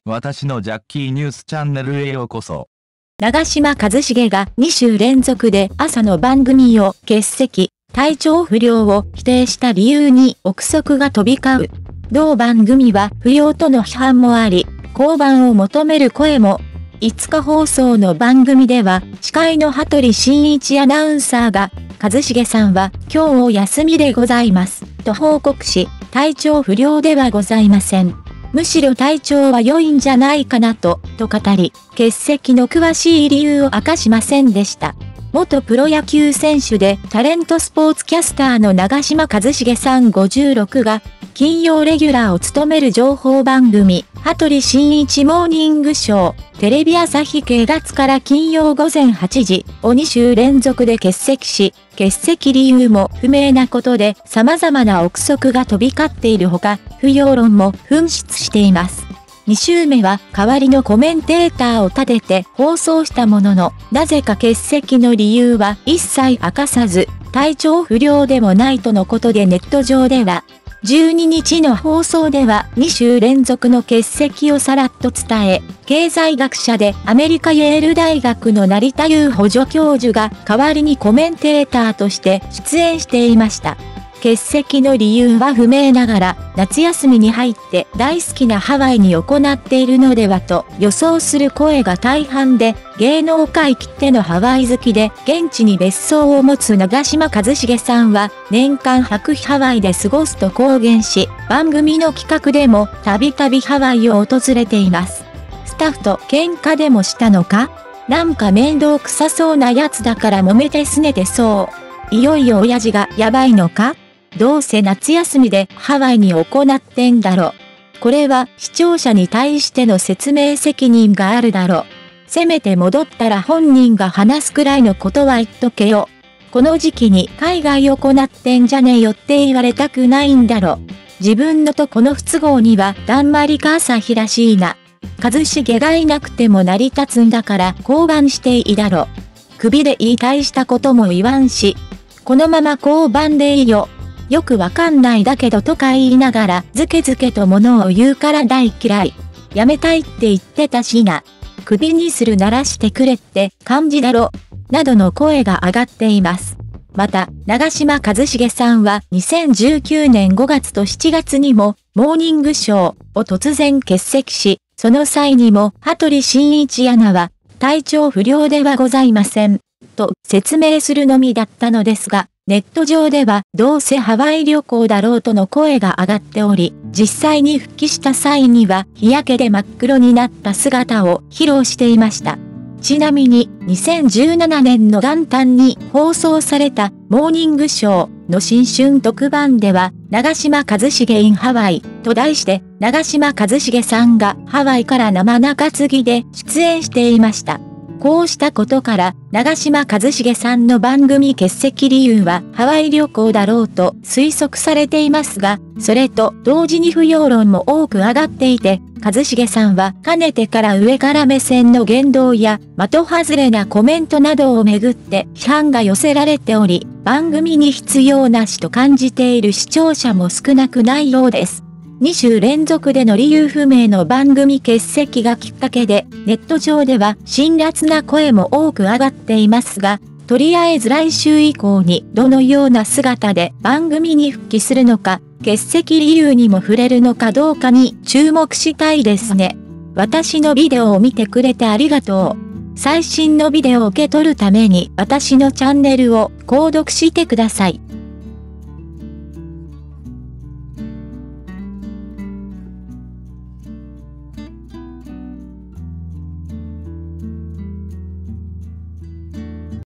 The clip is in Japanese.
私のジャッキーニュースチャンネルへようこそ。 長嶋一茂が2週連続で朝の番組を欠席、体調不良を否定した理由に憶測が飛び交う。同番組は不要との批判もあり、降板を求める声も。5日放送の番組では、司会の羽鳥慎一アナウンサーが、一茂さんは今日お休みでございます、と報告し、体調不良ではございません。むしろ体調は良いんじゃないかなと語り、欠席の詳しい理由を明かしませんでした。元プロ野球選手でタレントスポーツキャスターの長嶋一茂さん56が、金曜レギュラーを務める情報番組、羽鳥慎一モーニングショー、テレビ朝日系月から金曜午前8時を2週連続で欠席し、欠席理由も不明なことで様々な憶測が飛び交っているほか、不要論も噴出しています。2週目は代わりのコメンテーターを立てて放送したものの、なぜか欠席の理由は一切明かさず、体調不良でもないとのことでネット上では、12日の放送では2週連続の欠席をさらっと伝え、経済学者でアメリカイェール大学の成田悠補助教授が代わりにコメンテーターとして出演していました。欠席の理由は不明ながら、夏休みに入って大好きなハワイに行っているのではと予想する声が大半で、芸能界きってのハワイ好きで現地に別荘を持つ長嶋一茂さんは年間100ハワイで過ごすと公言し、番組の企画でもたびたびハワイを訪れています。スタッフと喧嘩でもしたのか？なんか面倒くさそうなやつだから揉めて拗ねてそう。いよいよ親父がやばいのか？どうせ夏休みでハワイに行ってんだろ。これは視聴者に対しての説明責任があるだろ。せめて戻ったら本人が話すくらいのことは言っとけよ。この時期に海外行ってんじゃねえよって言われたくないんだろ。自分のとこの不都合にはだんまりか朝日らしいな。一茂がいなくても成り立つんだから降板していいだろ。首で言い返したことも言わんし。このまま降板でいいよ。よくわかんないだけどとか言いながらずけずけと物を言うから大嫌い。やめたいって言ってたしな。首にするならしてくれって感じだろ。などの声が上がっています。また、長嶋一茂さんは2019年5月と7月にもモーニングショーを突然欠席し、その際にも羽鳥慎一アナは体調不良ではございません。と説明するのみだったのですが、ネット上ではどうせハワイ旅行だろうとの声が上がっており、実際に復帰した際には日焼けで真っ黒になった姿を披露していました。ちなみに2017年の元旦に放送されたモーニングショーの新春特番では長嶋一茂 in ハワイと題して長嶋一茂さんがハワイから生中継ぎで出演していました。こうしたことから、長嶋一茂さんの番組欠席理由はハワイ旅行だろうと推測されていますが、それと同時に不要論も多く上がっていて、一茂さんはかねてから上から目線の言動や的外れなコメントなどをめぐって批判が寄せられており、番組に必要なしと感じている視聴者も少なくないようです。2週連続での理由不明の番組欠席がきっかけで、ネット上では辛辣な声も多く上がっていますが、とりあえず来週以降にどのような姿で番組に復帰するのか、欠席理由にも触れるのかどうかに注目したいですね。私のビデオを見てくれてありがとう。最新のビデオを受け取るために私のチャンネルを購読してください。